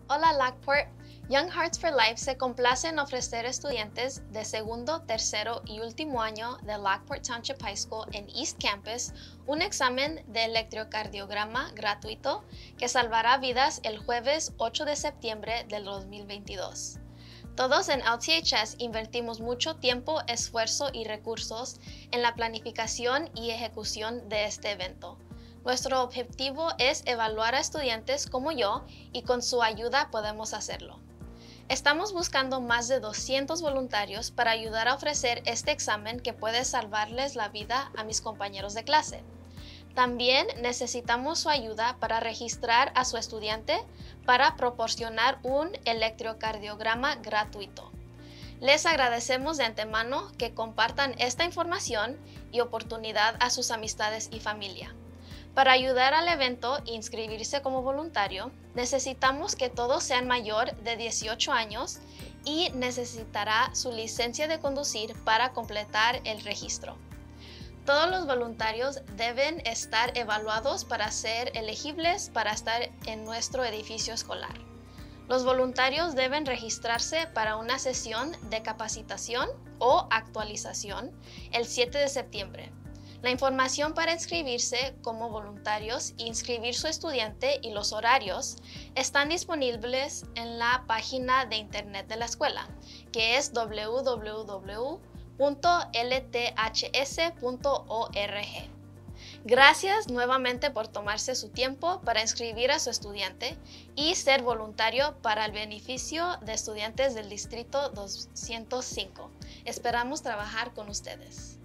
Hola Lockport. Young Hearts for Life se complace en ofrecer estudiantes de segundo, tercero y último año de Lockport Township High School en East Campus un examen de electrocardiograma gratuito que salvará vidas el jueves 8 de septiembre del 2022. Todos en LTHS invertimos mucho tiempo, esfuerzo y recursos en la planificación y ejecución de este evento. Nuestro objetivo es evaluar a estudiantes como yo y con su ayuda podemos hacerlo. Estamos buscando más de 200 voluntarios para ayudar a ofrecer este examen que puede salvarles la vida a mis compañeros de clase. También necesitamos su ayuda para registrar a su estudiante para proporcionar un electrocardiograma gratuito. Les agradecemos de antemano que compartan esta información y oportunidad a sus amistades y familia. Para ayudar al evento e inscribirse como voluntario, necesitamos que todos sean mayor de 18 años y necesitará su licencia de conducir para completar el registro. Todos los voluntarios deben estar evaluados para ser elegibles para estar en nuestro edificio escolar. Los voluntarios deben registrarse para una sesión de capacitación o actualización el 7 de septiembre. La información para inscribirse como voluntarios e inscribir su estudiante y los horarios están disponibles en la página de internet de la escuela, que es www.lths.org. Gracias nuevamente por tomarse su tiempo para inscribir a su estudiante y ser voluntario para el beneficio de estudiantes del Distrito 205. Esperamos trabajar con ustedes.